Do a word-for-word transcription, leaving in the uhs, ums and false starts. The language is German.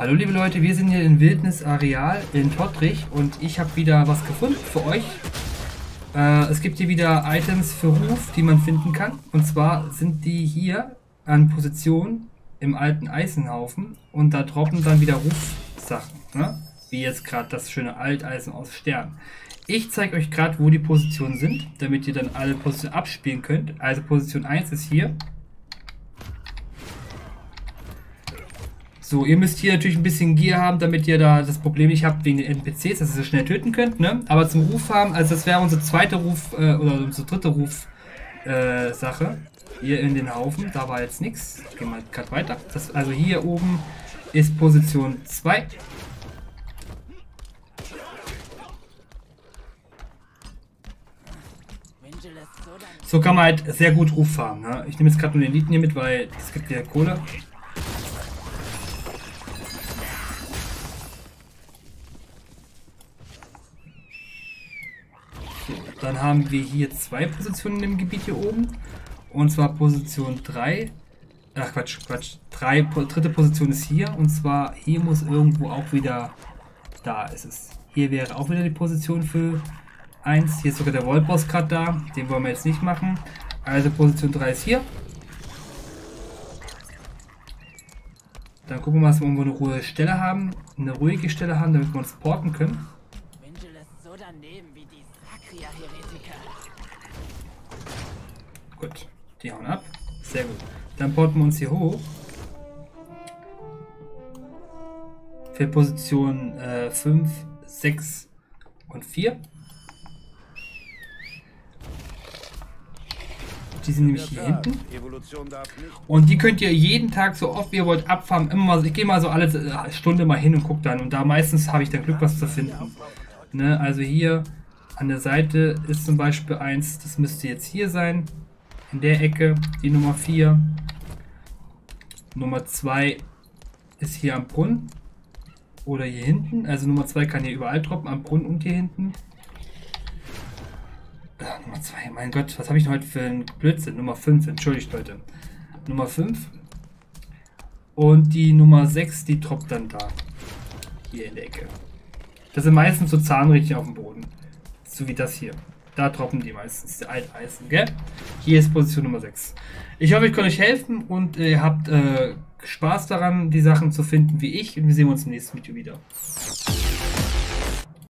Hallo liebe Leute, wir sind hier im Wildnisareal in Tottrich und ich habe wieder was gefunden für euch. Äh, es gibt hier wieder Items für Ruf, die man finden kann. Und zwar sind die hier an Position im alten Eisenhaufen und da droppen dann wieder Rufsachen, ne? Wie jetzt gerade das schöne Alteisen aus Stern. Ich zeige euch gerade, wo die Positionen sind, damit ihr dann alle Positionen abspielen könnt. Also Position eins ist hier. So, ihr müsst hier natürlich ein bisschen Gier haben, damit ihr da das Problem nicht habt wegen den N P Cs, dass ihr so schnell töten könnt, ne? Aber zum Ruf haben, also das wäre unsere zweite Ruf, äh, oder unsere dritte Ruf äh, Sache. Hier in den Haufen, da war jetzt nichts. Gehen wir gerade weiter. Das, also hier oben ist Position zwei. So kann man halt sehr gut Ruf farmen, ne? Ich nehme jetzt gerade nur den Eliten hier mit, weil es gibt ja Kohle. Dann haben wir hier zwei Positionen im Gebiet hier oben. Und zwar Position drei. Ach Quatsch, Quatsch. Drei, dritte Position ist hier. Und zwar hier muss irgendwo auch wieder... Da ist es. Hier wäre auch wieder die Position für eins. Hier ist sogar der Wallboss gerade da. Den wollen wir jetzt nicht machen. Also Position drei ist hier. Dann gucken wir mal, dass wir irgendwo eine ruhige Stelle haben. Eine ruhige Stelle haben, damit wir uns porten können. Gut, die hauen ab. Sehr gut. Dann porten wir uns hier hoch. Für Position äh, fünf, sechs und vier. Die sind nämlich hier hinten. Und die könnt ihr jeden Tag, so oft ihr wollt, abfarmen. Immer mal, ich gehe mal so alle Stunde mal hin und gucke dann. Und da meistens habe ich dann Glück, was zu finden. Ne, also hier an der Seite ist zum Beispiel eins, das müsste jetzt hier sein. In der Ecke die Nummer vier. Nummer zwei ist hier am Brunnen. Oder hier hinten. Also Nummer zwei kann hier überall droppen, am Brunnen und hier hinten. Ach, Nummer zwei, mein Gott, was habe ich denn heute für einen Blödsinn? Nummer fünf, entschuldigt Leute. Nummer fünf. Und die Nummer sechs, die droppt dann da. Hier in der Ecke. Das sind meistens so Zahnrädchen auf dem Boden. So wie das hier. Da droppen die meistens, der Alteisen, gell? Hier ist Position Nummer sechs. Ich hoffe, ich kann euch helfen und äh, ihr habt äh, Spaß daran, die Sachen zu finden wie ich. Und wir sehen uns im nächsten Video wieder.